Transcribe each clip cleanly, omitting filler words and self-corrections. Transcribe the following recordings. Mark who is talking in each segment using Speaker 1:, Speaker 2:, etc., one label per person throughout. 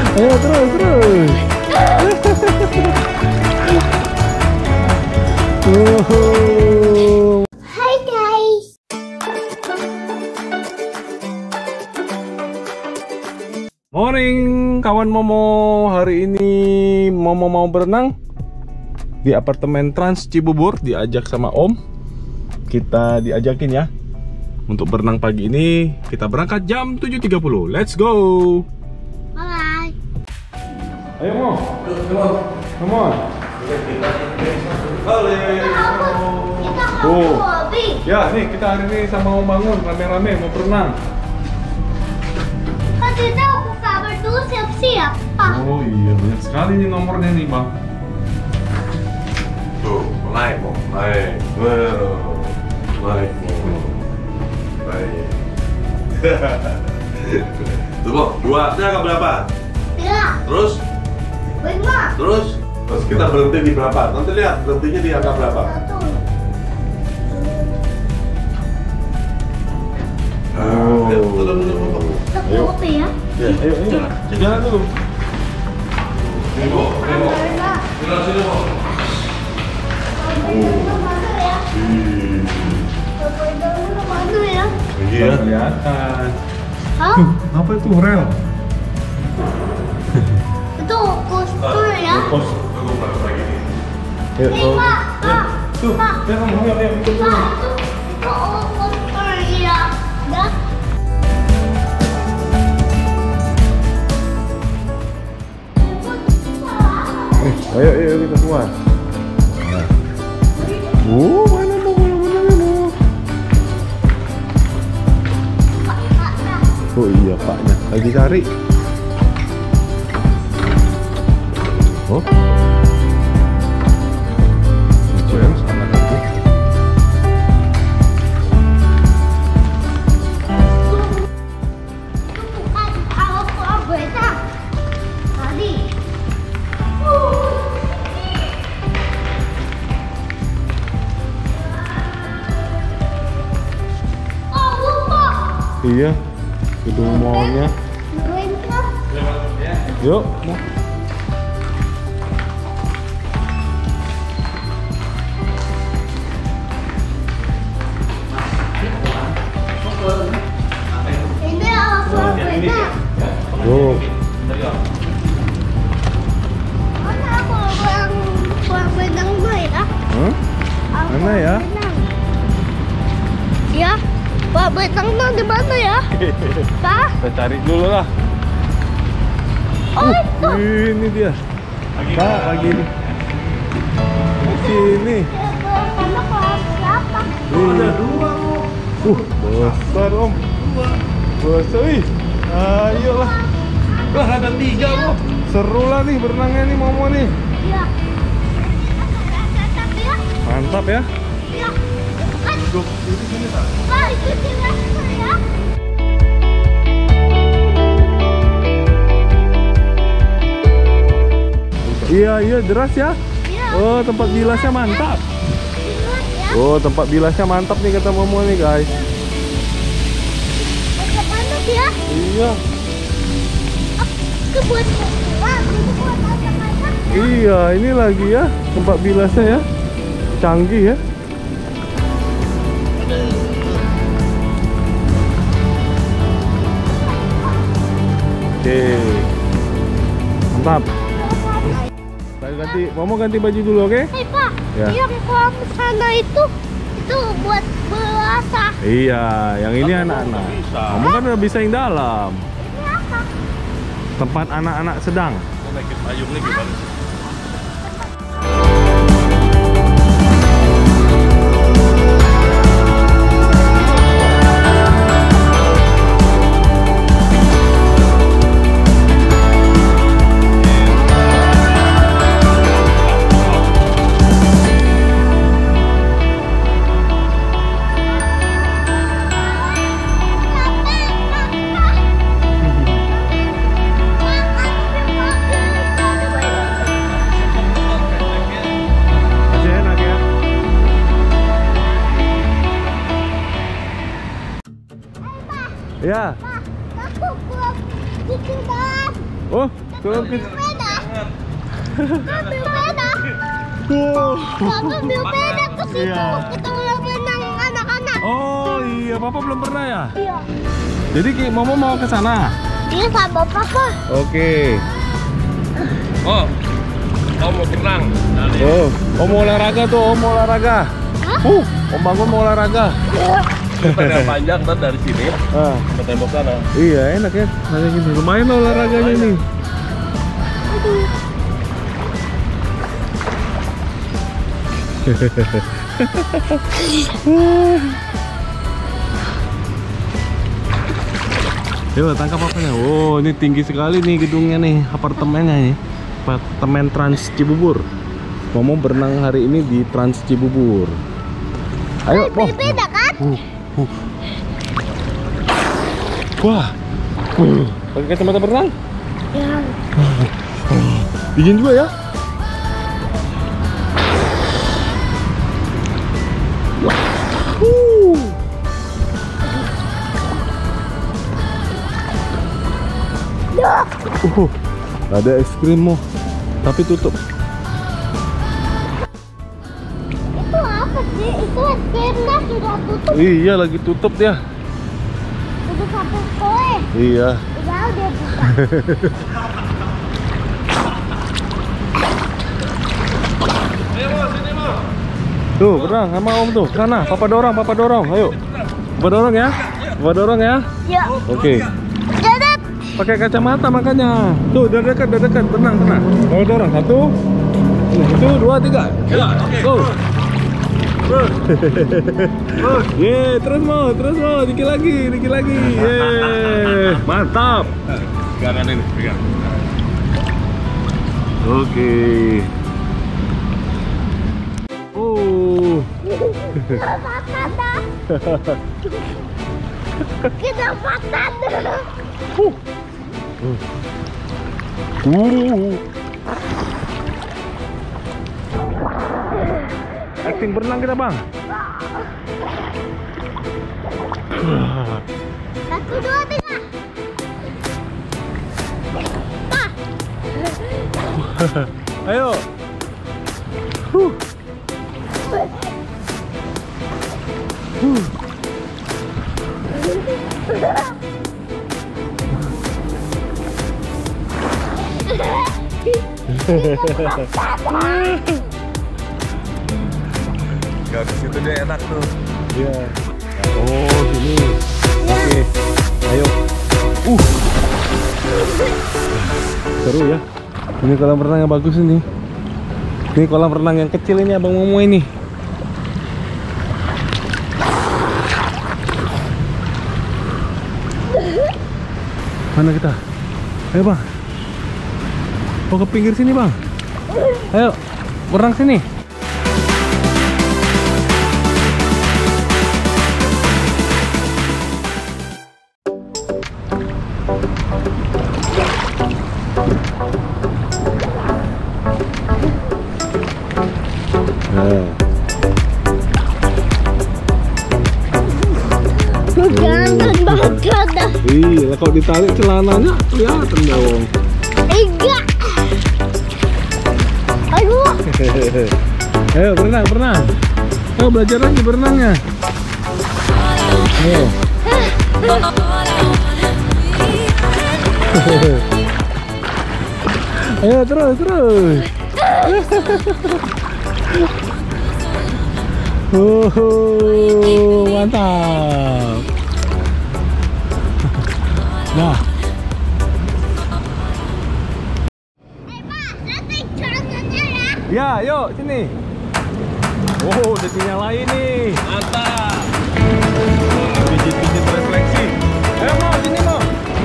Speaker 1: Ayo terus.
Speaker 2: Hai guys.
Speaker 1: Morning kawan Momo. Hari ini Momo mau berenang di apartemen Trans Cibubur. Diajak sama Om. Kita diajakin ya untuk berenang pagi ini. Kita berangkat jam 7.30. Let's go.
Speaker 2: Bye.
Speaker 1: Ayo Mo. Come on. Oh. Ya nih kita hari ini sama Om bangun rame-rame mau berenang.
Speaker 2: Kita aku kabar dulu siap-siap, Pak.
Speaker 1: Oh iya banyak sekali nih nomornya nih Bang.
Speaker 3: Tuh, naik Mo, naik. Naik Mo. Baik. Tuh Mo, 2 nya angka berapa?
Speaker 2: 3,
Speaker 3: Terus?
Speaker 2: 5,
Speaker 3: Terus kita berhenti di berapa? Nanti lihat berhentinya di angka berapa?
Speaker 2: 1.
Speaker 1: Oh. Ayo.
Speaker 2: Kopi ya.
Speaker 1: Ya, ayo. Jalan dulu.
Speaker 3: Ini Mo, ini Mo. Jalan sini Mo.
Speaker 2: Mana ya?
Speaker 3: Iya.
Speaker 1: Kelihatan.
Speaker 2: Hah?
Speaker 1: Apa itu rel?
Speaker 2: Itu kostur ya?
Speaker 3: Pos, aku berapa lagi nih?
Speaker 1: Ayo.
Speaker 2: Nih, Pak. Pak.
Speaker 1: Tuh,
Speaker 2: Pak.
Speaker 1: ya Om, ayo ikut dulu.
Speaker 2: Pak, itu kostur ya. Dah.
Speaker 1: Ayo kita keluar. Mana mau? Oh iya paknya lagi cari. Oh. James anak aku. Iya, gedung mallnya. Yuk.
Speaker 2: Ini apa beda?
Speaker 1: Yuk.
Speaker 2: Mana aku buang benang gue ya? Aku
Speaker 1: Mana ya?
Speaker 2: benang. Ya, Pak benangnya di mana ya? Pak?
Speaker 1: Kita cari dulu lah.
Speaker 2: Oh itu.
Speaker 1: Ini dia. Pak, pagi ini. Di sini.
Speaker 2: Karena kelas siapa?
Speaker 1: Ada 2. Besar Om. Besar. Wih. Ayolah. Wah, ada 3 Om. Seru lah nih berenangnya nih Momo nih.
Speaker 2: Iya. Tapi ya,
Speaker 1: Mantap ya.
Speaker 2: iya. Kan, Pak itu siapa ya?
Speaker 1: Iya, deras ya.
Speaker 2: Iya.
Speaker 1: Oh, tempat bilasnya mantap.
Speaker 2: Lihat ya.
Speaker 1: Oh, tempat bilasnya mantap nih kata Momo nih, guys.
Speaker 2: Agak panas ya.
Speaker 1: Iya.
Speaker 2: Itu buat pulang, itu buat anak-anak.
Speaker 1: Iya, ini lagi ya tempat bilasnya ya. Canggih ya. Oke. Mantap. Momo ganti baju dulu, oke?
Speaker 2: Hei Pak,
Speaker 1: Ya.
Speaker 2: yang kolam sana itu buat berasa.
Speaker 1: Iya, yang ini anak-anak. Kamu kan udah bisa yang dalam.
Speaker 2: Ini apa?
Speaker 1: Tempat anak-anak sedang.
Speaker 3: Mau naikin payung nih gimana sih?
Speaker 1: Masih enak ya. Ya.
Speaker 2: Pak, aku belum cuci dan
Speaker 1: Oh, Turun ke.
Speaker 2: Sepeda. Ambil sepeda.
Speaker 1: Wow.
Speaker 2: Papa ambil sepeda ke situ.
Speaker 1: Iya.
Speaker 2: Kita mau berenang anak-anak.
Speaker 1: Oh iya, Papa belum pernah ya?
Speaker 2: Iya.
Speaker 1: Jadi Momo mau ke sana.
Speaker 2: Dia sama Papa.
Speaker 1: Oke.
Speaker 3: Oh mau berenang.
Speaker 1: Oh mau olahraga tuh, mau olahraga.
Speaker 2: Hah?
Speaker 1: Om Bangun mau olahraga.
Speaker 3: Yang panjang ntar dari sini ke tembok sana.
Speaker 1: Iya enak ya, kayak gini. Lumayan lah olahraganya nih. Yuk tangkap apanya. Oh ini tinggi sekali nih gedungnya nih, apartemennya nih, apartemen Trans Cibubur. Momo berenang hari ini di Trans Cibubur. Ayo,
Speaker 2: Sepeda kan?
Speaker 1: Wah, pakai kacamata berenang?
Speaker 2: Ya.
Speaker 1: Dingin juga ya? Ada es krim Mo, tapi tutup.
Speaker 2: Itu apa sih? Itu es krimnya sudah tutup.
Speaker 1: Iya lagi tutup ya.
Speaker 2: Udah sampai sore.
Speaker 1: Iya.
Speaker 2: Udah buka.
Speaker 1: Tuh berenang sama Om tuh. Sana, Papa dorong, ayo. Papa dorong ya. Papa dorong ya.
Speaker 2: Ya.
Speaker 1: Oke.
Speaker 2: Dadat.
Speaker 1: Pakai kacamata makanya. Tuh, udah dekat, tenang. Mau dorong 1, 2, 3.
Speaker 3: Ya, oke.
Speaker 1: Go. Terus mau, dikit lagi. Mantap.
Speaker 3: Pegangan ini, pegang.
Speaker 1: Oke.
Speaker 2: Patah dah. Kita patah dah.
Speaker 1: Acting berenang kita bang.
Speaker 2: 1, 2, 3.
Speaker 1: Ayo.
Speaker 3: Gak di situ dia enak tuh.
Speaker 1: Iya. Oh sini. Oke. Ayo. Seru ya. Ini kolam renang yang bagus ini. Ini kolam renang yang kecil ini Abang Momo ini. Mana kita? Ayo bang. Oh ke pinggir sini bang. Ayo berenang sini.
Speaker 2: Jangan banget dah.
Speaker 1: Iya, kalau ditarik celananya kelihatan dong.
Speaker 2: Enggak. Aduh.
Speaker 1: Ayo berenang. Ayo belajar lagi berenangnya. Ayo. Ayo terus. Mantap. Nah. Ya, yuk sini. Oh, udah dinyalain nih.
Speaker 3: Mantap.
Speaker 1: Pijit-pijit refleksi. Ayo mau sini mau.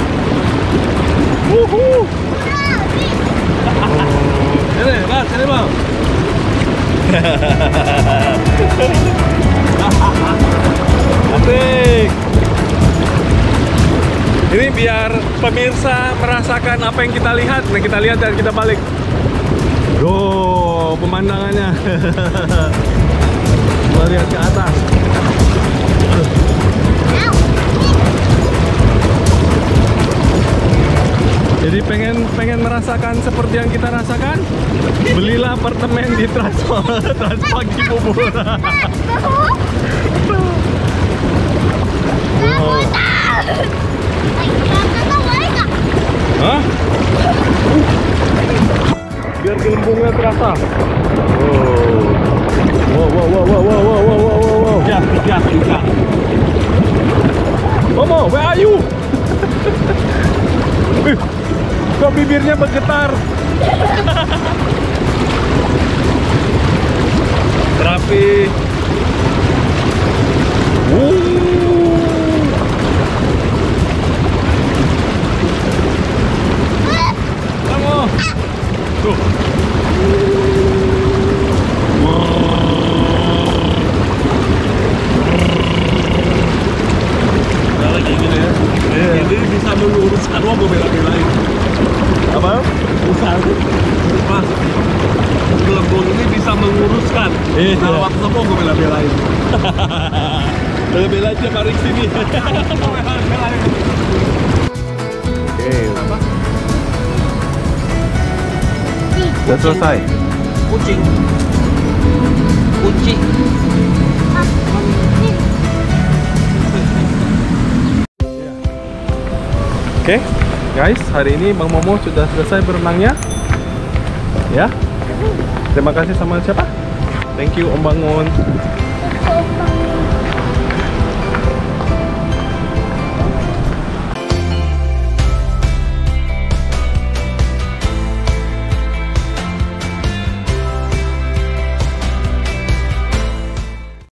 Speaker 1: Sini, Mas, sini mau. Asik. Ini biar pemirsa merasakan apa yang kita lihat. Nah, kita lihat dan kita balik. Duh, pemandangannya. Coba lihat ke atas. Jadi pengen merasakan seperti yang kita rasakan, belilah apartemen di Transpark Cibubur. Wow. Hah? Biar gelembungnya terasa. Wow.
Speaker 3: Ya, tiga.
Speaker 1: Momo, where are you? Kok bibirnya bergetar? Rapi. Momo. Tuh.
Speaker 3: Kalau kayak gini ya. Ini bisa meluruskan mau bela-belain.
Speaker 1: Apa?
Speaker 3: Usah. Mas. Gelembung ini bisa menguruskan. Kalau waktu mau gue bela-belain.
Speaker 1: Bela-bela aja mari sini. Udah selesai.
Speaker 3: Kucing.
Speaker 1: Oke, guys, hari ini Bang Momo sudah selesai berenangnya. Ya. Terima kasih sama siapa? Thank you Om Bangun.